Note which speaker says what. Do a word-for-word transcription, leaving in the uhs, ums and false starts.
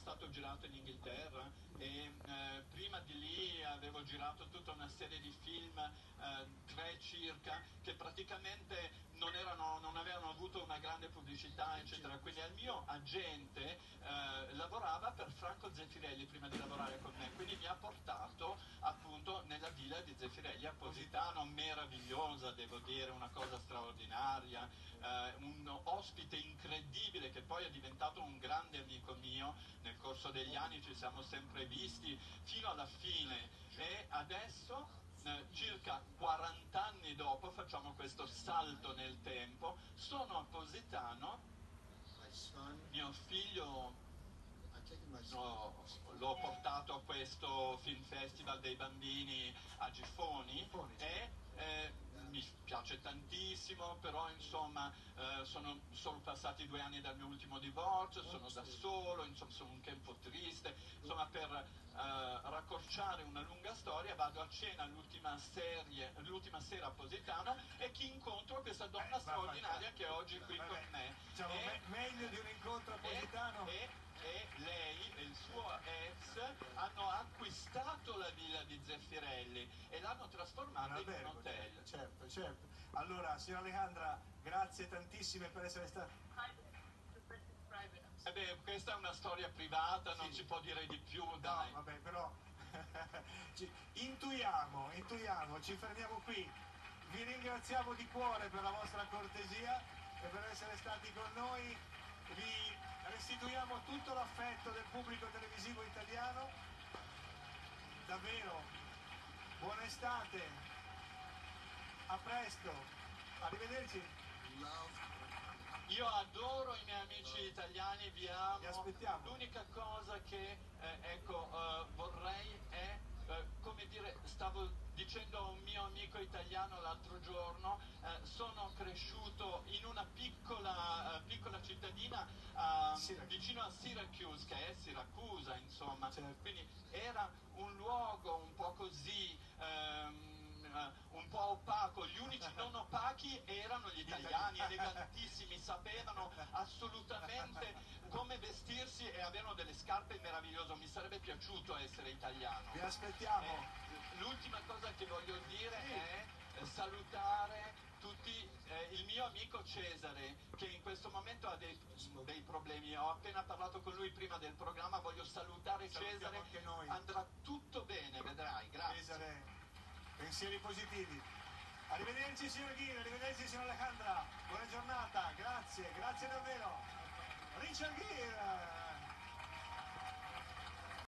Speaker 1: stato girato in Inghilterra e eh, prima di lì avevo girato tutta una serie di film, eh, tre circa, che praticamente non, erano, non avevano avuto una grande pubblicità, eccetera. Quindi il mio agente eh, lavorava per Franco Zeffirelli prima di lavorare con me, quindi mi ha portato appunto nella villa di Zeffirelli a Positano, meravigliosa, devo dire, una cosa straordinaria, eh, un ospite incredibile che poi è diventato un grande amico mio. Nel corso degli anni ci siamo sempre visti fino alla fine e adesso eh, circa quaranta anni dopo facciamo questo salto nel tempo. Sono a Positano, mio figlio no, l'ho portato a questo film festival dei bambini a Gifoni e eh, mi piace tantissimo, però insomma eh, sono solo passati due anni dal mio ultimo divorzio, sono da solo, insomma sono anche un po' triste, insomma per eh, raccorciare una lunga storia vado a cena l'ultima serie, l'ultima sera a Positano e chi incontro questa donna straordinaria che è oggi qui con me.
Speaker 2: Diciamo,
Speaker 1: e,
Speaker 2: me meglio di un incontro a Positano.
Speaker 1: E, e, e lei e il suo ex hanno acquistato la villa di Zeffirelli e l'hanno trasformata in un hotel.
Speaker 2: Certo, certo. Allora, signora Alejandra, grazie tantissime per essere stata.
Speaker 1: Eh beh, questa è una storia privata, non sì. Si può dire di più, dai.
Speaker 2: No, vabbè, però ci... intuiamo, intuiamo, ci fermiamo qui. Vi ringraziamo di cuore per la vostra cortesia e per essere stati con noi. Vi restituiamo tutto l'affetto del pubblico televisivo italiano. Davvero, buona estate, a presto, arrivederci.
Speaker 1: Io adoro i miei amici italiani, vi amo.
Speaker 2: Vi aspettiamo.
Speaker 1: L'unica cosa che eh, ecco, eh, vorrei è, eh, come dire, stavo dicendo a un mio amico italiano l'altro giorno, eh, sono cresciuto in una piccola, eh, piccola cittadina eh, vicino a Syracuse, che è Siracusa, insomma,
Speaker 2: certo.
Speaker 1: Quindi era un luogo un po' così, ehm, un po' opaco, gli unici non opachi erano gli italiani, elegantissimi, sapevano assolutamente come vestirsi e avevano delle scarpe meravigliose. Mi sarebbe piaciuto essere italiano.
Speaker 2: Vi aspettiamo.
Speaker 1: Eh, l'ultima cosa che voglio dire sì. è eh, salutare tutti, eh, il mio amico Cesare che in questo momento ha dei, dei problemi. Ho appena parlato con lui prima del programma, voglio salutare
Speaker 2: Salutiamo
Speaker 1: Cesare,
Speaker 2: anche noi.
Speaker 1: Andrà tutto bene, vedrai. Grazie.
Speaker 2: Cesare, pensieri positivi. Arrivederci signor Ghini, arrivederci signor Alejandra, buona giornata, grazie, grazie davvero. Richard Ghini.